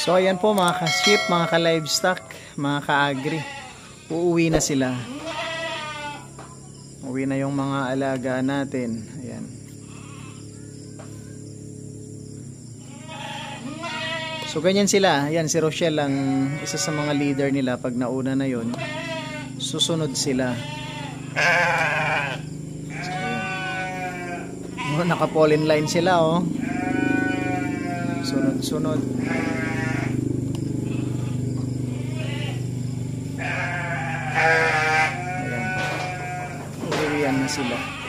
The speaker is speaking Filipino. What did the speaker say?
So ayan po mga ka-sheep, mga ka-livestock, mga ka-agri. Uuwi na sila. Uwi na yung mga alaga natin. Ayan. So ganyan sila. Ayan, si Rochelle ang isa sa mga leader nila. Pag nauna na yun, susunod sila. So, naka-pollen line sila, oh. Sunod-sunod. Ayan. Uwian na sila.